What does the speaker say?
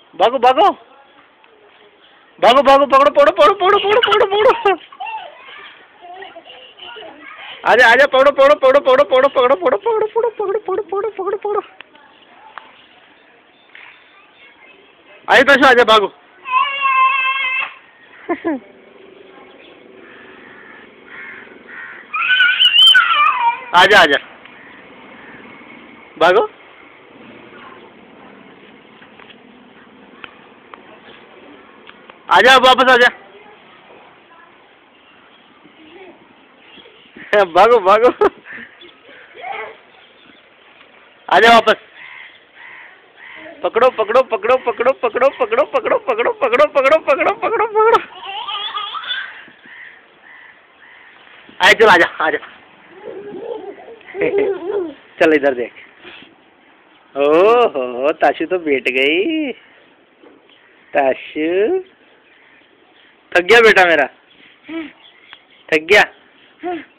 भागो भागो भागो भागो, पकड़ो पकड़ो पकड़ो पकड़ो पकड़ो पकड़ो पकड़ो, आजा आजा, पकड़ो पकड़ो पकड़ो पकड़ो पकड़ो पकड़ो पकड़ो पकड़ो पकड़ो पकड़ो पकड़ो पकड़ो पकड़ो पकड़ो, आजा तो आजा, भागो। आजा आजा, भागो। आजा वापस आजा, भागो भागो, आजा वापस, पकड़ो पकड़ो पकड़ो पकड़ो पकड़ो पकड़ो पकड़ो पकड़ो पकड़ो पकड़ो पकड़ो पकड़ो पकड़ो, आए चल, आजा आजा। चल इधर देख, ओहो ताशु तो बैठ गई। ताशु थक गया बेटा मेरा, थक गया।